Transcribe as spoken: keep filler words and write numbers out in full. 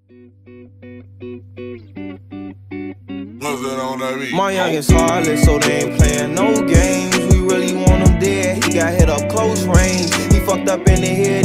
My youngest heartless, so they ain't playing no games. We really want him dead, he got hit up close range. He fucked up in the head.